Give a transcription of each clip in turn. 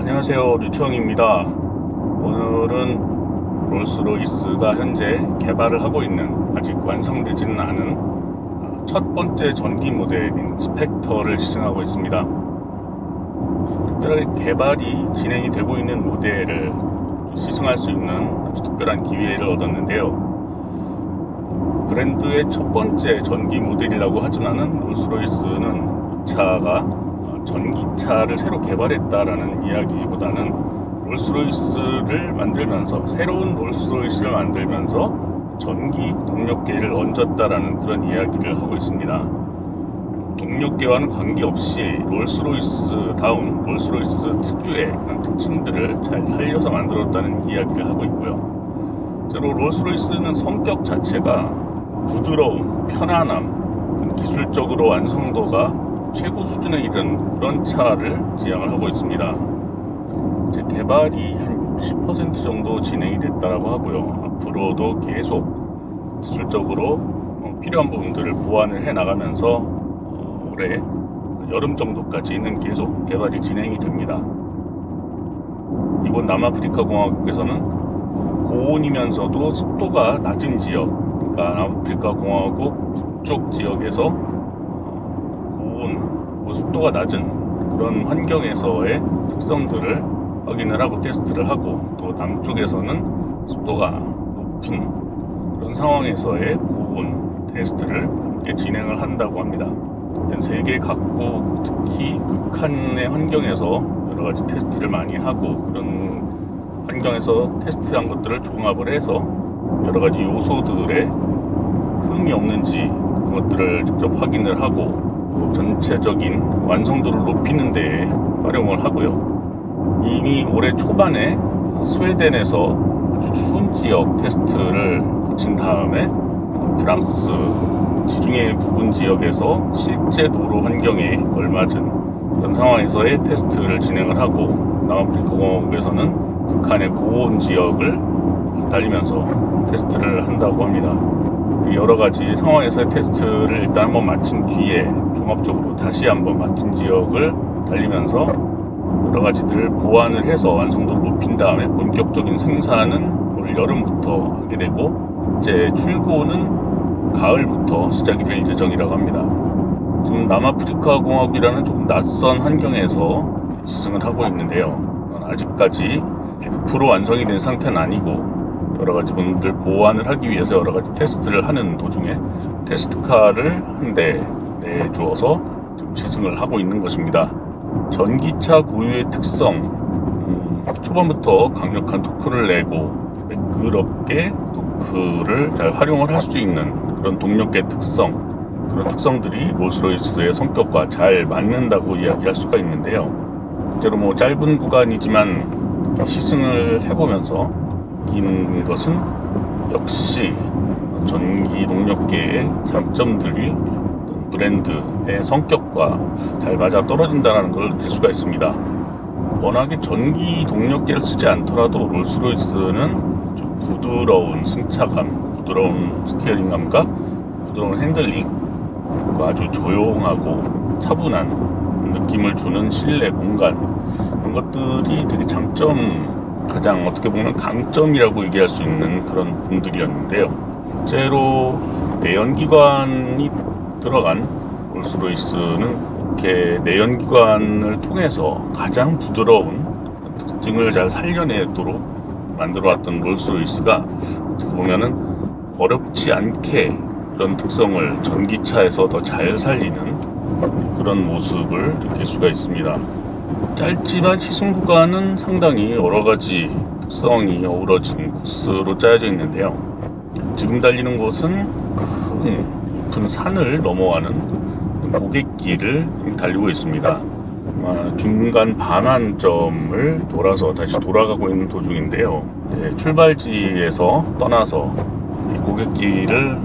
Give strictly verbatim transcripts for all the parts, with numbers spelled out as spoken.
안녕하세요, 류청입니다. 오늘은 롤스로이스가 현재 개발을 하고 있는, 아직 완성되지는 않은 첫 번째 전기 모델인 스펙터를 시승하고 있습니다. 특별하게 개발이 진행이 되고 있는 모델을 시승할 수 있는 아주 특별한 기회를 얻었는데요. 브랜드의 첫 번째 전기 모델이라고 하지만은 롤스로이스는 이 차가 전기차를 새로 개발했다라는 이야기보다는 롤스로이스를 만들면서, 새로운 롤스로이스를 만들면서 전기 동력계를 얹었다라는 그런 이야기를 하고 있습니다. 동력계와는 관계없이 롤스로이스다운, 롤스로이스 특유의 그런 특징들을 잘 살려서 만들었다는 이야기를 하고 있고요. 실제로 롤스로이스는 성격 자체가 부드러움, 편안함, 기술적으로 완성도가 최고 수준에 이른 그런 차를 지향을 하고 있습니다. 이제 개발이 한 육십 퍼센트 정도 진행이 됐다라고 하고요. 앞으로도 계속 기술적으로 필요한 부분들을 보완을 해 나가면서 올해 여름 정도까지는 계속 개발이 진행이 됩니다. 이번 남아프리카 공화국에서는 고온이면서도 습도가 낮은 지역, 그러니까 남아프리카 공화국 북쪽 지역에서 습도가 낮은 그런 환경에서의 특성들을 확인을 하고 테스트를 하고, 또 남쪽에서는 습도가 높은 그런 상황에서의 고온 테스트를 함께 진행을 한다고 합니다. 세계 각국, 특히 극한의 환경에서 여러가지 테스트를 많이 하고, 그런 환경에서 테스트한 것들을 종합을 해서 여러가지 요소들에 흠이 없는지 그런 것들을 직접 확인을 하고 전체적인 완성도를 높이는 데에 활용을 하고요. 이미 올해 초반에 스웨덴에서 아주 추운 지역 테스트를 거친 다음에 프랑스 지중해 부근 지역에서 실제 도로 환경에 걸맞은 그런 상황에서의 테스트를 진행을 하고, 남아프리카 공화국에서는 극한의 고온 지역을 달리면서 테스트를 한다고 합니다. 여러가지 상황에서의 테스트를 일단 한번 마친 뒤에 종합적으로 다시 한번 같은 지역을 달리면서 여러가지들을 보완을 해서 완성도를 높인 다음에 본격적인 생산은 올 여름부터 하게 되고, 이제 출고는 가을부터 시작이 될 예정이라고 합니다. 지금 남아프리카 공화국이라는 조금 낯선 환경에서 시승을 하고 있는데요. 아직까지 백 퍼센트 완성이 된 상태는 아니고, 여러가지 분들 보완을 하기 위해서 여러가지 테스트를 하는 도중에 테스트카를 한 대 내주어서 지금 시승을 하고 있는 것입니다. 전기차 고유의 특성, 음, 초반부터 강력한 토크를 내고 매끄럽게 토크를 잘 활용을 할 수 있는 그런 동력계 특성, 그런 특성들이 롤스로이스의 성격과 잘 맞는다고 이야기할 수가 있는데요. 실제로 뭐 짧은 구간이지만 시승을 해보면서 인 것은 역시 전기 동력계의 장점들이 브랜드의 성격과 잘 맞아 떨어진다는 걸 느낄 수가 있습니다. 워낙에 전기 동력계를 쓰지 않더라도 롤스로이스는 좀 부드러운 승차감, 부드러운 스티어링감과 부드러운 핸들링, 아주 조용하고 차분한 느낌을 주는 실내 공간, 이런 것들이 되게 장점, 가장 어떻게 보면 강점이라고 얘기할 수 있는 그런 부분들이었는데요. 실제로 내연기관이 들어간 롤스로이스는 이렇게 내연기관을 통해서 가장 부드러운 특징을 잘 살려내도록 만들어왔던 롤스로이스가 어떻게 보면은 어렵지 않게 그런 특성을 전기차에서 더 잘 살리는 그런 모습을 느낄 수가 있습니다. 짧지만 시승 구간은 상당히 여러가지 특성이 어우러진 코스로 짜여져 있는데요. 지금 달리는 곳은 큰 높은 산을 넘어가는 고갯길을 달리고 있습니다. 중간 반환점을 돌아서 다시 돌아가고 있는 도중인데요. 출발지에서 떠나서 이 고갯길을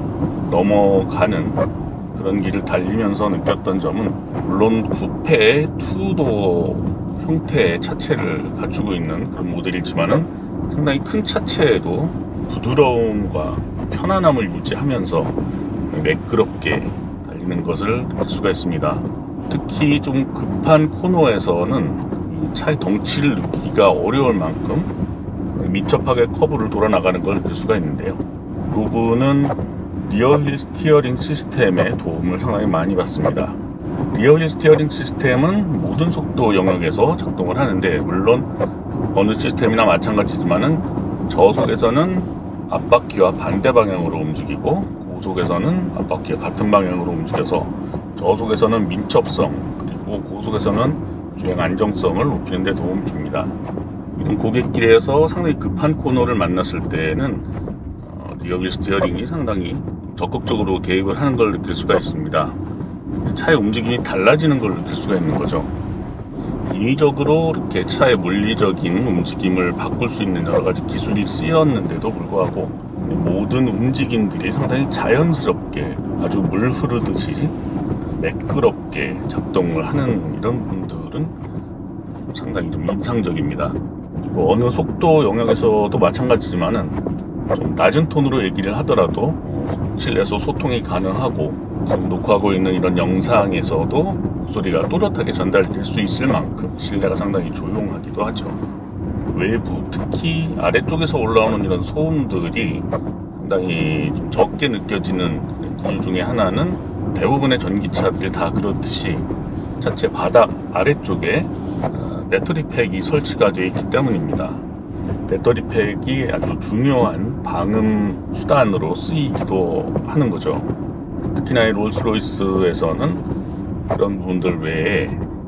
넘어가는 그런 길을 달리면서 느꼈던 점은, 물론 쿠페의 투도어 형태의 차체를 갖추고 있는 그런 모델이지만은 상당히 큰 차체에도 부드러움과 편안함을 유지하면서 매끄럽게 달리는 것을 느낄 수가 있습니다. 특히 좀 급한 코너에서는 차의 덩치를 느끼기가 어려울 만큼 민첩하게 커브를 돌아 나가는 걸 느낄 수가 있는데요. 이 부분은 리어휠 스티어링 시스템의 도움을 상당히 많이 받습니다. 리어휠 스티어링 시스템은 모든 속도 영역에서 작동을 하는데, 물론 어느 시스템이나 마찬가지지만은 저속에서는 앞바퀴와 반대 방향으로 움직이고 고속에서는 앞바퀴와 같은 방향으로 움직여서 저속에서는 민첩성, 그리고 고속에서는 주행 안정성을 높이는 데 도움을 줍니다. 이런 고갯길에서 상당히 급한 코너를 만났을 때는 어, 리어휠 스티어링이 상당히 적극적으로 개입을 하는 걸 느낄 수가 있습니다. 차의 움직임이 달라지는 걸 느낄 수가 있는 거죠. 인위적으로 이렇게 차의 물리적인 움직임을 바꿀 수 있는 여러 가지 기술이 쓰였는데도 불구하고 모든 움직임들이 상당히 자연스럽게 아주 물 흐르듯이 매끄럽게 작동을 하는 이런 분들은 상당히 좀 인상적입니다. 그리고 어느 속도 영역에서도 마찬가지지만은 좀 낮은 톤으로 얘기를 하더라도 실내에서 소통이 가능하고, 지금 녹화하고 있는 이런 영상에서도 목소리가 또렷하게 전달될 수 있을 만큼 실내가 상당히 조용하기도 하죠. 외부, 특히 아래쪽에서 올라오는 이런 소음들이 상당히 좀 적게 느껴지는 이유 중에 하나는 대부분의 전기차들 다 그렇듯이 차체 바닥 아래쪽에 배터리팩이 설치가 되어 있기 때문입니다. 배터리팩이 아주 중요한 방음 수단으로 쓰이기도 하는 거죠. 특히나 이 롤스로이스에서는 그런 부분들 외에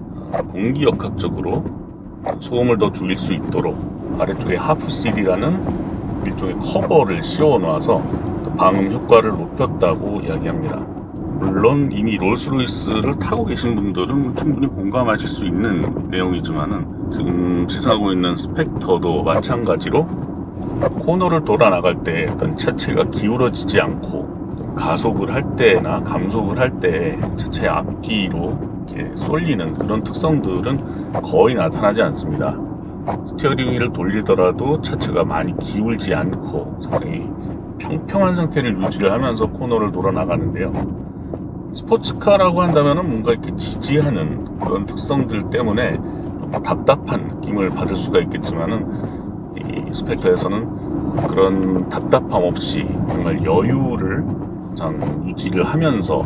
공기역학적으로 소음을 더 줄일 수 있도록 아래쪽에 하프실이라는 일종의 커버를 씌워 놔서 방음 효과를 높였다고 이야기합니다. 물론 이미 롤스로이스를 타고 계신 분들은 충분히 공감하실 수 있는 내용이지만은, 지금 시승하고 있는 스펙터도 마찬가지로 코너를 돌아 나갈 때 어떤 차체가 기울어지지 않고 가속을 할 때나 감속을 할 때 차체 앞뒤로 이렇게 쏠리는 그런 특성들은 거의 나타나지 않습니다. 스티어링 휠을 돌리더라도 차체가 많이 기울지 않고 상당히 평평한 상태를 유지를 하면서 코너를 돌아 나가는데요. 스포츠카라고 한다면은 뭔가 이렇게 지지하는 그런 특성들 때문에 좀 답답한 느낌을 받을 수가 있겠지만은, 이 스펙터에서는 그런 답답함 없이 정말 여유를 가장 유지를 하면서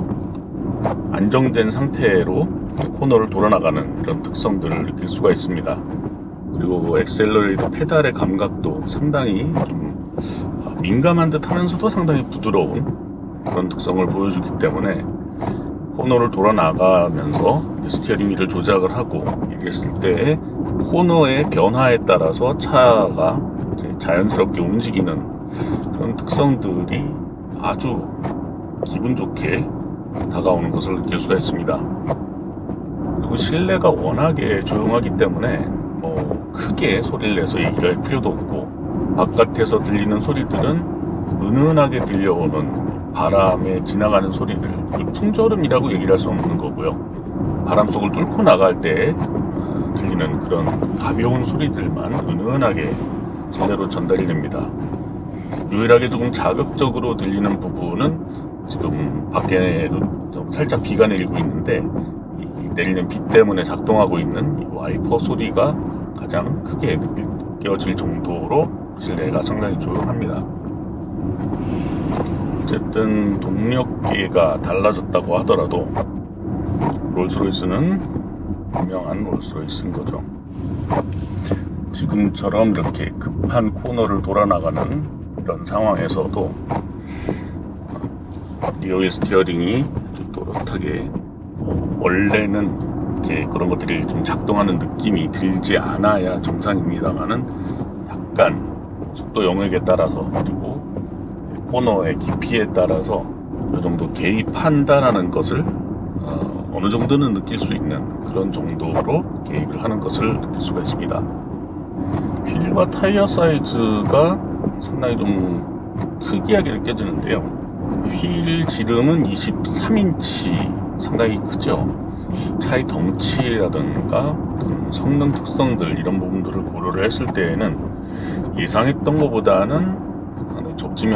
안정된 상태로 코너를 돌아 나가는 그런 특성들을 느낄 수가 있습니다. 그리고 엑셀러레이터 페달의 감각도 상당히 좀 민감한 듯 하면서도 상당히 부드러운 그런 특성을 보여주기 때문에 코너를 돌아 나가면서 스티어링 휠을 조작을 하고 이랬을 때 코너의 변화에 따라서 차가 이제 자연스럽게 움직이는 그런 특성들이 아주 기분 좋게 다가오는 것을 느낄 수가 있습니다. 그리고 실내가 워낙에 조용하기 때문에 뭐 크게 소리를 내서 얘기를 할 필요도 없고, 바깥에서 들리는 소리들은 은은하게 들려오는 바람에 지나가는 소리들, 풍절음이라고 얘기를 할 수 없는 거고요. 바람 속을 뚫고 나갈 때 들리는 그런 가벼운 소리들만 은은하게 실내로 전달이 됩니다. 유일하게 조금 자극적으로 들리는 부분은 지금 밖에 좀 살짝 비가 내리고 있는데, 이 내리는 비 때문에 작동하고 있는 이 와이퍼 소리가 가장 크게 느껴질 정도로 실내가 상당히 조용합니다. 어쨌든 동력계가 달라졌다고 하더라도 롤스로이스는 분명한 롤스로이스인 거죠. 지금처럼 이렇게 급한 코너를 돌아 나가는 이런 상황에서도 리어휠 스티어링이 아주 또렷하게, 원래는 이렇게 그런 것들이 좀 작동하는 느낌이 들지 않아야 정상입니다만은, 약간 속도 영역에 따라서 그리고 코너의 깊이에 따라서 어느 정도 개입한다라는 것을 어, 어느 정도는 느낄 수 있는 그런 정도로 개입을 하는 것을 느낄 수가 있습니다. 휠과 타이어 사이즈가 상당히 좀 특이하게 느껴지는데요. 휠 지름은 이십삼 인치, 상당히 크죠. 차의 덩치라든가 어떤 성능 특성들, 이런 부분들을 고려를 했을 때에는 예상했던 것보다는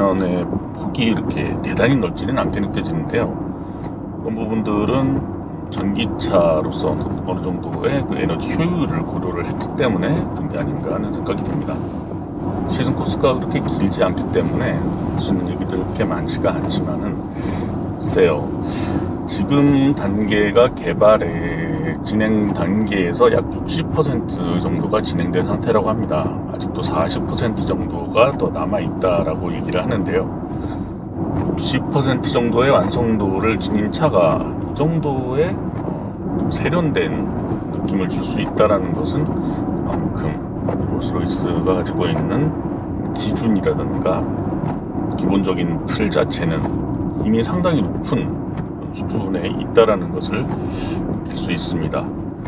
접지면의 폭이 이렇게 대단히 넓지는 않게 느껴지는데요. 그런 부분들은 전기차로서 어느 정도의 그 에너지 효율을 고려를 했기 때문에 그런 게 아닌가 하는 생각이 듭니다. 시즌 코스가 그렇게 길지 않기 때문에 할 수 있는 얘기들 그렇게 많지가 않지만은 글쎄요, 지금 단계가 개발의 진행 단계에서 약 육십 퍼센트 정도가 진행된 상태라고 합니다. 아직도 사십 퍼센트 정도가 더 남아있다라고 얘기를 하는데요. 육십 퍼센트 정도의 완성도를 지닌 차가 이 정도의 좀 세련된 느낌을 줄 수 있다는 것은 그만큼 롤스로이스가 가지고 있는 기준이라든가 기본적인 틀 자체는 이미 상당히 높은 수준에 있다는 것을 느낄 수 있습니다.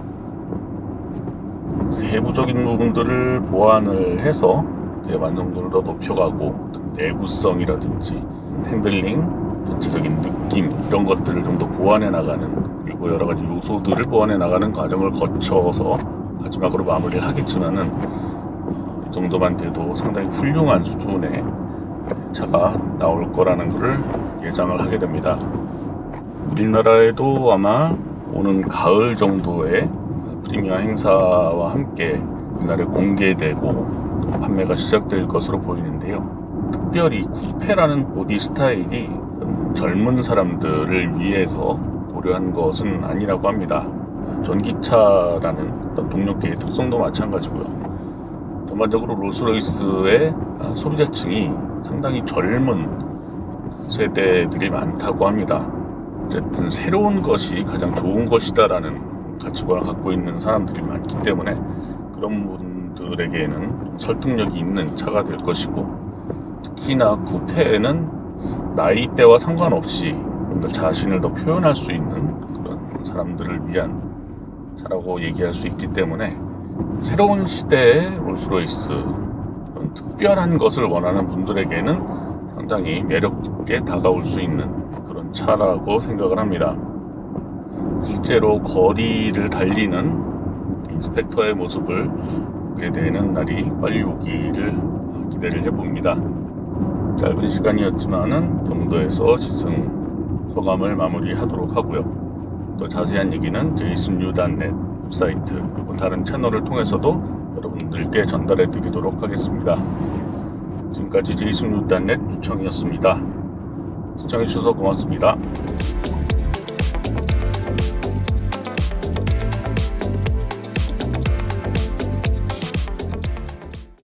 세부적인 부분들을 보완을 해서 완성도를 더 높여가고 내구성이라든지 핸들링, 전체적인 느낌 이런 것들을 좀 더 보완해 나가는, 그리고 여러 가지 요소들을 보완해 나가는 과정을 거쳐서 마지막으로 마무리를 하겠지만은 이 정도만 돼도 상당히 훌륭한 수준의 차가 나올 거라는 것을 예상을 하게 됩니다. 우리나라에도 아마 오는 가을 정도에 프리미어 행사와 함께 그날에 공개되고 판매가 시작될 것으로 보이는데요. 특별히 쿠페라는 보디 스타일이 젊은 사람들을 위해서 고려한 것은 아니라고 합니다. 전기차라는 어떤 동력계의 특성도 마찬가지고요. 전반적으로 롤스로이스의 소비자층이 상당히 젊은 세대들이 많다고 합니다. 어쨌든 새로운 것이 가장 좋은 것이다라는 가치관을 갖고 있는 사람들이 많기 때문에 그런 분들에게는 설득력이 있는 차가 될 것이고, 특히나 쿠페는 나이대와 상관없이 좀 더 자신을 더 표현할 수 있는 그런 사람들을 위한 차라고 얘기할 수 있기 때문에 새로운 시대의 롤스로이스, 그런 특별한 것을 원하는 분들에게는 상당히 매력있게 다가올 수 있는 그런 차라고 생각을 합니다. 실제로 거리를 달리는 인스펙터의 모습을 보게 되는 날이 빨리 오기를 기대를 해봅니다. 짧은 시간이었지만은 정도에서 시승 소감을 마무리하도록 하고요. 또 자세한 얘기는 제이슨 유 닷 넷 웹사이트 그리고 다른 채널을 통해서도 여러분들께 전달해 드리도록 하겠습니다. 지금까지 제이슨 유 닷 넷 유청이었습니다. 시청해 주셔서 고맙습니다.